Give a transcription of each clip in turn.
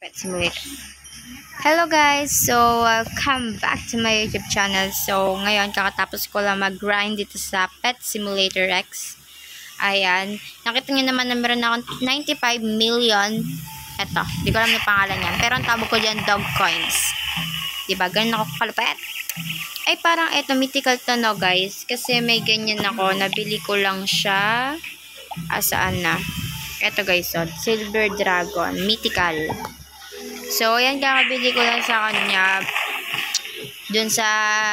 Pet Simulator. Hello guys! So, welcome back to my YouTube channel. So, ngayon kakatapos ko lang mag-grind dito sa Pet Simulator X. Ayan. Nakita nyo naman na meron akong 95 million. Eto, di ko alam yung pangalan yan. Pero ang tawag ko dyan, dog coins. Diba? Ganun ako kalupet. Ay, parang eto, mythical to no guys. Kasi may ganyan ako. Nabili ko lang siya. Saan na? Eto guys, so, Silver Dragon. Mythical. So, ayan, kakabili ko lang sa kanya. Dun sa...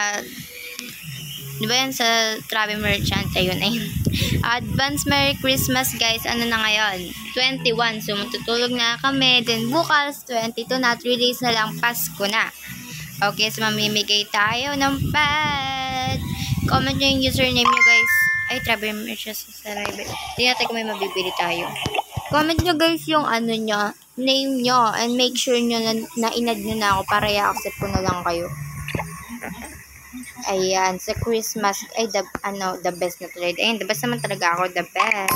Diba yan sa Travel Merchant? Ayun, ayun. Advance Merry Christmas guys. Ano na ngayon? 21. So, matutulog na kami. Then, bukas, 22 na. 3 days na lang. Pasko na. Okay, so mamimigay tayo ng pet. Comment nyo yung username nyo guys. Ay, Travel Merchant sa Rival. Hindi natin kung may mabibili tayo. Comment nyo guys yung ano nyo, name nyo, and make sure nyo na inad nyo na ako para i-accept ko na lang kayo. Ayan, sa Christmas, ay, the best na trade. Ayun, the best naman talaga ako, the best.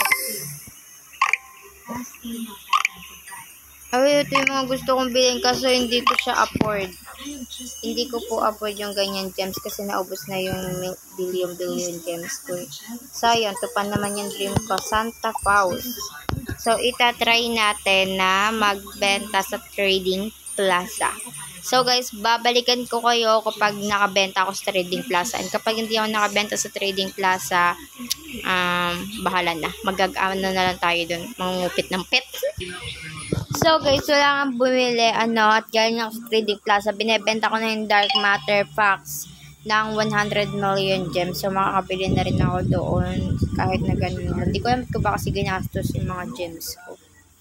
Ay, ito yung mga gusto kong bilhin kaso hindi ko siya afford. Hindi ko po afford yung ganyan gems kasi naubos na yung billion gems ko. Sayang, ito pa naman yung dream ko, Santa Claus. So, itatry natin na magbenta sa Trading Plaza. So, guys, babalikan ko kayo kapag nakabenta ako sa Trading Plaza. And kapag hindi ako nakabenta sa Trading Plaza, bahala na. Mag-ano na lang tayo dun. Mangungupit ng pet. So, guys, wala kang bumili, at galing ako sa Trading Plaza. Binebenta ko na yung Dark Matter Packs ng 100 million gems. So, makakabili na rin ako doon kahit na ganun. Hindi ko alam kung ba kasi ginastos yung mga gems ko.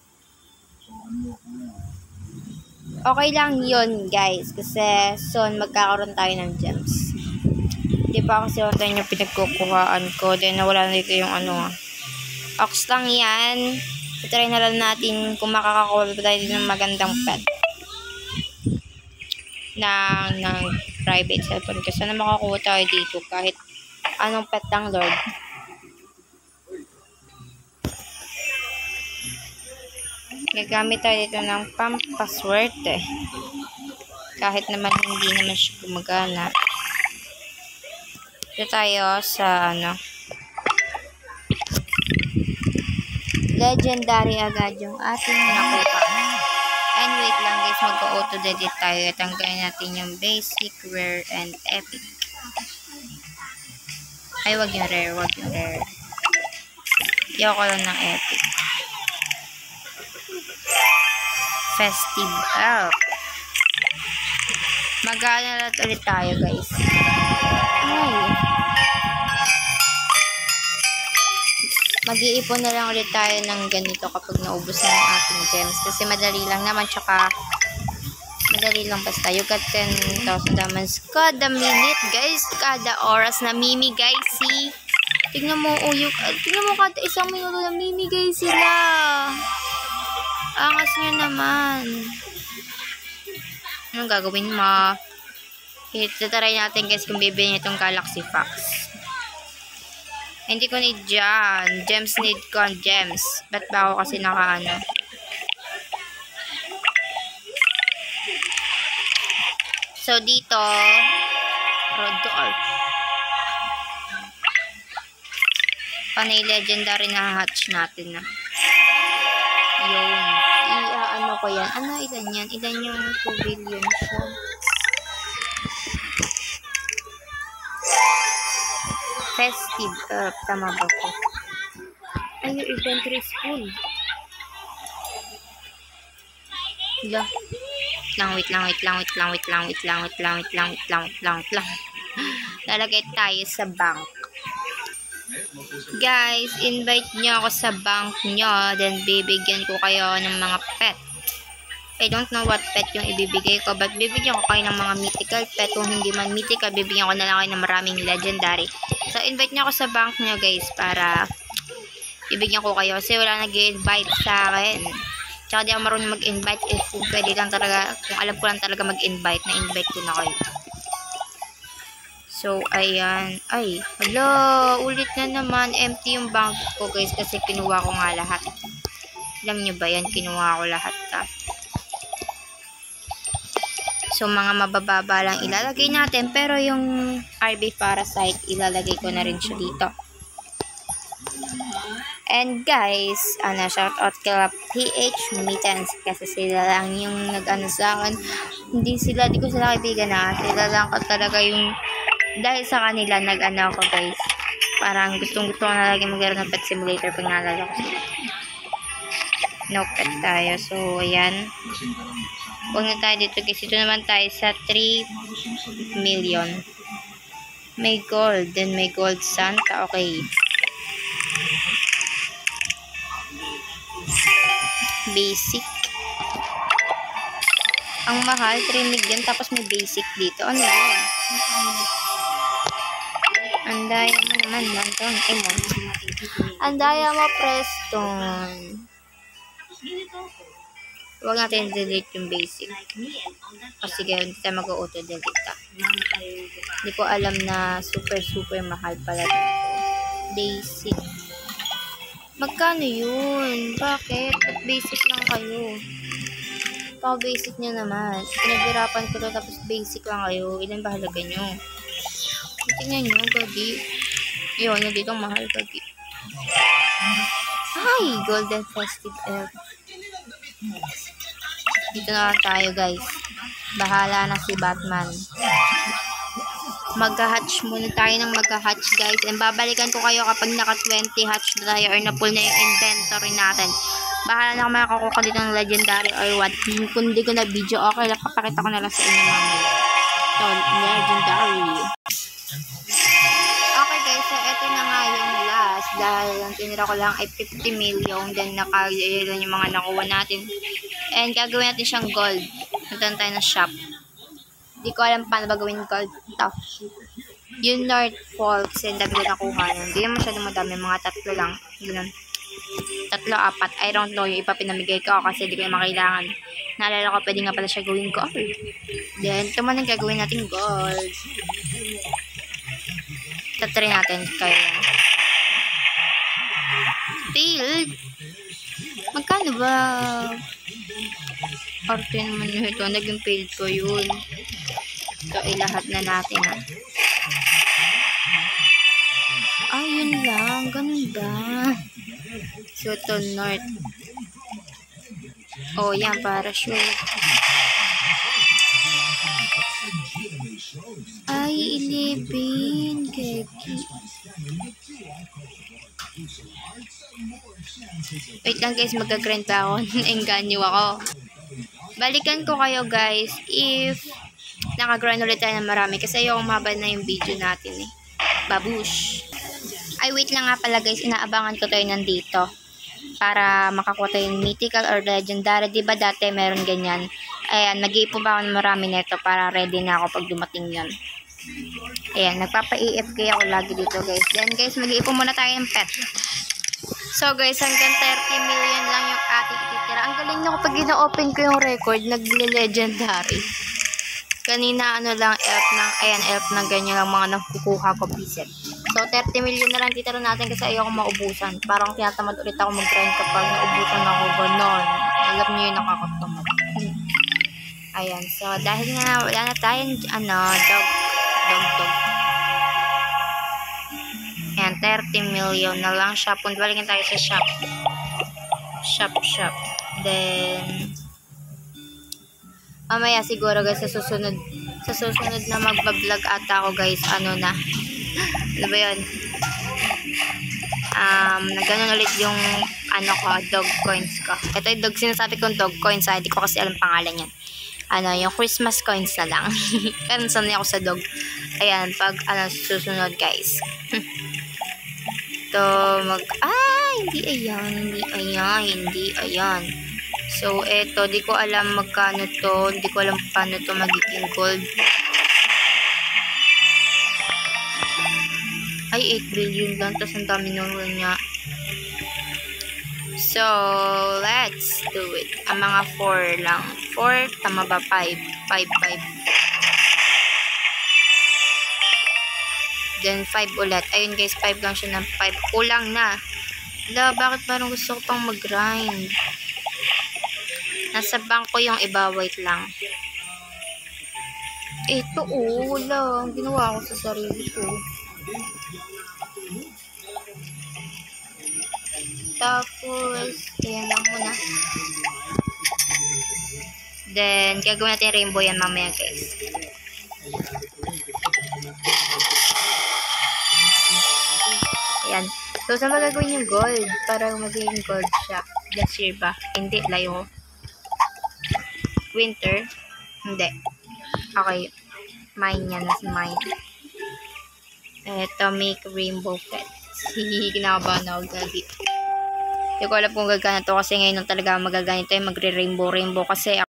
Okay lang yun, guys. Kasi soon magkakaroon tayo ng gems. Di ba kasi tayo yung pinagkukuhaan ko. Then nawala na dito yung ox lang yan. So, try na lang natin kung makakakuha pa tayo ng magandang pet. ng private cellphone. Kasi sana makakuha tayo dito kahit anong pet lang, Lord. Gagamit tayo dito ng pampaswerte. Kahit naman hindi naman siya gumagana. Dito tayo sa legendary agad yung ating nakuha. And wait lang guys, mag-auto-delete tayo. Tanggalin natin yung basic, rare, and epic. Ay, wag yung rare, wag yung rare. Ayoko lang ng epic. Festive. Oh. Mag-aaral ulit tayo guys. Ay. Mag-iipon na lang ulit tayo ng ganito kapag naubos na yung ating gems. Kasi madali lang naman, tsaka madali lang basta. You got 10,000 diamonds kada minute, guys. Kada oras na mimigay si... Tignan mo, tignan mo kada isang minuto na mimigay sila. Angas nyo naman. Anong gagawin mo? Tataray natin guys kung bibili itong Galaxy Fox. Hindi ko need dyan. Gems need ko ang gems. Ba't ba ako kasi So, dito, Rodolph. Panay legendary na hatch natin na. Yun. Ko yan. Ilan yan? Ilan yung 2 billion siya? Festive. Tama ba ko? Ay, yung inventory is full. Wait lang. Lalagay tayo sa bank. Guys, invite nyo ako sa bank nyo. Then, bibigyan ko kayo ng mga pet. I don't know what pet yung ibibigay ko, but bibigyan ko kayo ng mga mythical pet. Kung hindi man mythical, bibigyan ko na lang kayo ng maraming legendary. So, invite nyo ako sa bank nyo, guys, para ibigyan ko kayo. Kasi wala nag-invite sa akin. Tsaka di ako marunong mag-invite. If pwede lang talaga, kung alam ko lang talaga mag-invite, na-invite ko na kayo. So, ayan. Ay, hala, ulit na naman. Empty yung bank ko, guys, kasi kinuha ko nga lahat. Alam nyo ba yan? Kinuha ko lahat, So, mga mabababa lang ilalagay natin. Pero yung RB Parasite, ilalagay ko na rin siya dito. And guys, shoutout kay PH Mittens kasi sila lang yung nag-ano sa akin. Di ko sila kaibigan na. Sila lang ko talaga yung, dahil sa kanila nag-ano ako guys. Parang gustong-gusto ko na lagi magkaroon ng pet simulator pag naalala ko sila. No pet tayo. So, ayan. Huwag na tayo dito guys. Ito naman tayo sa 3 million. May gold. Then may gold Santa. Okay. Basic. Ang mahal, 3 million. Tapos may basic dito. Ano yun? Andaya mo naman, Manton. Andaya mo, Preston. Huwag natin delete yung basic. O sige, hindi tayo mag-auto-delete. Hindi ko alam na super mahal pala dito. Basic. Magkano yun? Bakit? Ba't basic lang kayo? Basic nyo naman. Pinaghirapan ko to tapos basic lang kayo. Ilan ba halaga nyo? Tingnan nyo, gagi. Yun, yung dito mahal, gagi. Ay, Golden Festive Elf. Dito na lang tayo, guys. Bahala na si Batman. Mag-hatch muna tayo ng mag-hatch, guys. And babalikan ko kayo kapag naka-20 hatch na tayo or na-pull na yung inventory natin. Bahala na kung makakuha dito ng legendary or what. Kung hindi ko na video, okay lang. Kapakita ko na lang sa inyo mamaya. So, legendary. Okay guys, so eto na nga yung last. Dahil ang tinira ko lang ay 50 million. Then nakagayon yung mga nakuha natin. And gagawin natin siyang gold. Punta tayo ng shop. Hindi ko alam paano ba gawin gold. Ito. Yung North Fall. Kasi ang dami ko nakuha. Hindi naman masyadong madami. Mga 3 lang. Ganun. 3, 4. I don't know. Yung iba pinamigay ko kasi hindi ko na makailangan. Naalala ko pwede nga pala siya gawin gold. Then ito man ang gagawin natin gold. Tatry natin kayo. Failed? Magkano ba? Arte naman ito. Naging failed ko yun. So, ilahat na natin. Yun lang. Ganun ba? So, ito, North. Oh, yan. Para sure. Ay, 11. Keki. Wait lang guys, magka-grind pa ako. Engganyo ako. Balikan ko kayo guys if naka-grind ulit tayo ng marami. Kasi yung mahaba na yung video natin eh. Babush. Ay, wait lang nga pala guys. Inaabangan ko tayo nandito. Para makakuha tayo yung mythical or legendary. Diba dati meron ganyan? Ayan, nag-iipon pa ako ng marami nito para ready na ako pag dumating yun. Ayan, nagpapa-EFK ako lagi dito guys. Then guys, mag-iipon muna tayo ng pet. So guys, hanggang 30 million lang yung ating ititira. Ang galing na kapag ina-open ko yung record, nagle-legendary. Kanina ano lang, elf ng ganyan lang mga nakukuha ko pieces. So 30 million na lang titira natin kasi ayoko maubusan. Parang tinatamad ulit ako mag-grind kapag naubusan ako ganon. Alam niyo yung nakakatamad. Ayan, so dahil nga wala na tayong dog. Ayan, 30 million na lang siya. Balikan tayo sa shop. Shop. Then mamaya siguro guys sa susunod na magbablog ata ako guys, ano ba yun? Nagganon ulit yung dog coins ko. Ito yung dog, sinasabi kong dog coins hindi ko kasi alam pangalan yan. Yung Christmas coins na lang. Pero sanay ako sa dog. Ayan, pag susunod guys. Hindi ayan. So, eto, di ko alam magkano to. Hindi ko alam paano to magiging gold. Ay, 8 billion lang. Tapos ang dami nung niya. So, let's do it. Ang mga 4 lang. 4, tama ba? 5. 5. Then, 5 ulit. Ayun guys, 5 lang siya ng 5. Kulang na. Bakit parang gusto ko pang mag-grind? Nasa bangko yung iba. Wait lang. Ito, wala. Ginawa ko sa sarili ko. Tapos, ayan lang muna. Then, gagawin natin rainbow yan mamaya, guys. Ayan. So, saan ba gagawin yung gold? Para maging gold siya. Last year ba? Hindi, layo. Winter? Hindi. Okay. Mine yan. Mas mine. Eto, make rainbow pets. Kinakabahan ako, gagi. Hindi ko alam kung gagana to kasi ngayon talaga magaganito yung magre-rainbow kasi